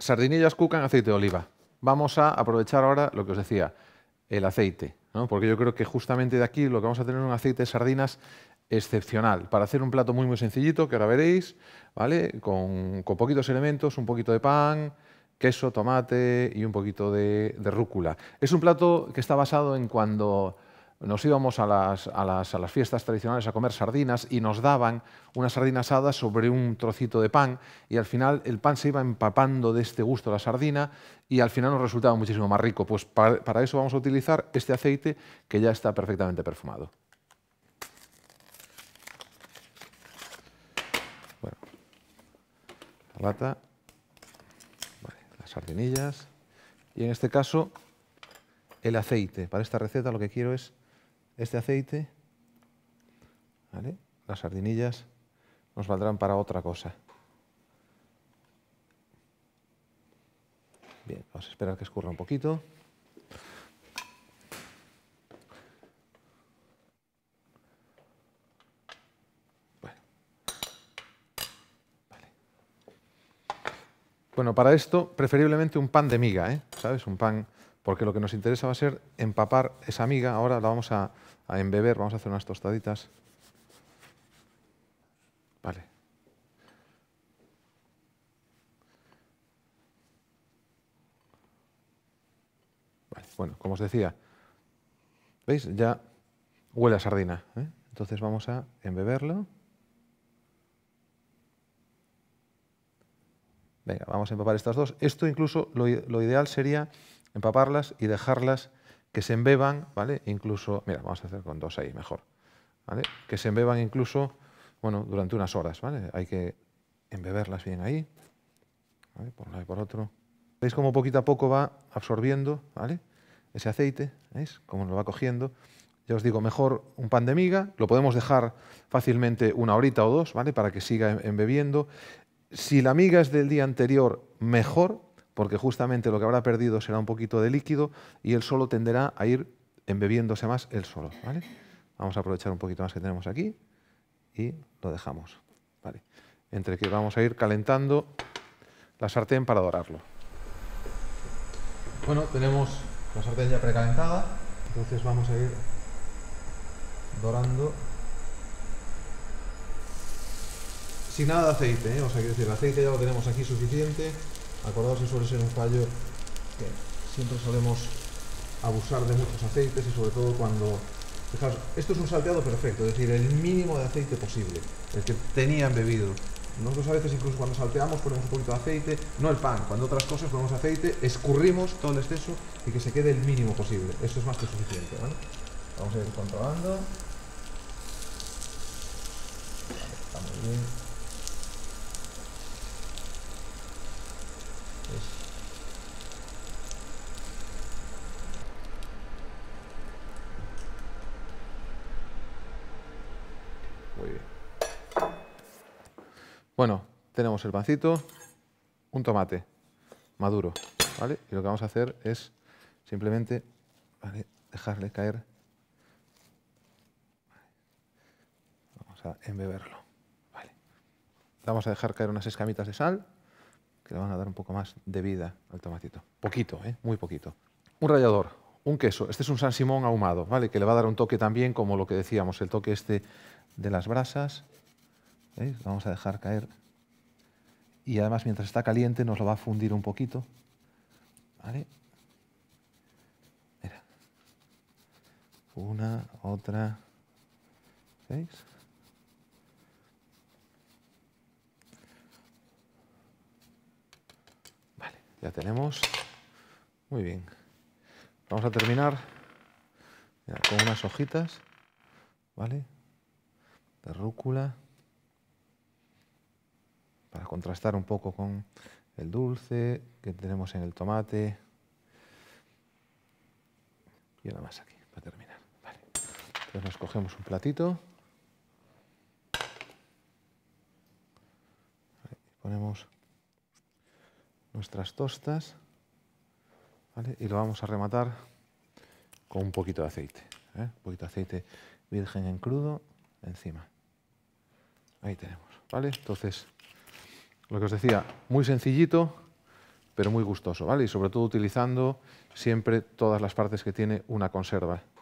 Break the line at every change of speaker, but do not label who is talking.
Sardinillas cuca en aceite de oliva. Vamos a aprovechar ahora lo que os decía, el aceite, ¿no? Porque yo creo que justamente de aquí lo que vamos a tener es un aceite de sardinas excepcional para hacer un plato muy sencillito, que ahora veréis, ¿vale? Con poquitos elementos, un poquito de pan, queso, tomate y un poquito de rúcula. Es un plato que está basado en cuando nos íbamos a las fiestas tradicionales a comer sardinas y nos daban una sardina asada sobre un trocito de pan y al final el pan se iba empapando de este gusto de la sardina y al final nos resultaba muchísimo más rico. Pues para eso vamos a utilizar este aceite que ya está perfectamente perfumado. Bueno, la lata, vale, las sardinillas y en este caso el aceite. Para esta receta lo que quiero es este aceite, ¿vale? Las sardinillas nos valdrán para otra cosa. Bien, vamos a esperar que escurra un poquito. Bueno, vale. Bueno, para esto preferiblemente un pan de miga, ¿sabes? Un pan, porque lo que nos interesa va a ser empapar esa miga. Ahora la vamos a embeber, vamos a hacer unas tostaditas. Vale. Vale. Bueno, como os decía, ¿veis? Ya huele a sardina, ¿eh? Entonces vamos a embeberlo. Venga, vamos a empapar estas dos. Esto incluso lo ideal sería empaparlas y dejarlas que se embeban, ¿vale? Incluso, mira, vamos a hacer con dos ahí mejor, ¿vale? Que se embeban incluso, bueno, durante unas horas, ¿vale? Hay que embeberlas bien ahí, ¿vale? Por un lado y por otro. ¿Veis cómo poquito a poco va absorbiendo, ¿vale? Ese aceite, ¿veis? Cómo lo va cogiendo. Ya os digo, mejor un pan de miga, lo podemos dejar fácilmente una horita o dos, ¿vale? Para que siga embebiendo. Si la miga es del día anterior, mejor, porque justamente lo que habrá perdido será un poquito de líquido y él solo tenderá a ir embebiéndose más él solo, ¿vale? Vamos a aprovechar un poquito más que tenemos aquí y lo dejamos, ¿vale? Entre que vamos a ir calentando la sartén para dorarlo. Bueno, tenemos la sartén ya precalentada, entonces vamos a ir dorando sin nada de aceite, o sea, quiero decir, el aceite ya lo tenemos aquí suficiente. Acordaos que suele ser un fallo que siempre solemos abusar de muchos aceites y sobre todo cuando... Fijaos, esto es un salteado perfecto, es decir, el mínimo de aceite posible, el que tenía embebido. Nosotros a veces incluso cuando salteamos ponemos un poquito de aceite, no el pan, cuando otras cosas ponemos aceite, escurrimos todo el exceso y que se quede el mínimo posible. Eso es más que suficiente, ¿vale? Vamos a ir controlando. Vale, está muy bien. Muy bien. Bueno, tenemos el pancito, un tomate maduro, ¿vale? Y lo que vamos a hacer es simplemente, ¿vale?, dejarle caer. Vamos a embeberlo, ¿vale? Vamos a dejar caer unas escamitas de sal que le van a dar un poco más de vida al tomatito. Poquito, muy poquito. Un rallador, un queso. Este es un San Simón ahumado, ¿vale? Que le va a dar un toque también, como lo que decíamos, el toque este de las brasas. ¿Veis? Vamos a dejar caer. Y además, mientras está caliente, nos lo va a fundir un poquito. ¿Vale? Mira. Una, otra. ¿Veis? Vale, ya tenemos. Muy bien. Vamos a terminar, mira, con unas hojitas, ¿vale?, de rúcula, para contrastar un poco con el dulce que tenemos en el tomate. Y nada más aquí, para terminar. Vale. Entonces nos cogemos un platito. Vale. Y ponemos nuestras tostas. ¿Vale? Y lo vamos a rematar con un poquito de aceite. Un poquito de aceite virgen en crudo encima. Ahí tenemos, ¿vale? Entonces, lo que os decía, muy sencillito, pero muy gustoso, ¿vale? Y sobre todo utilizando siempre todas las partes que tiene una conserva.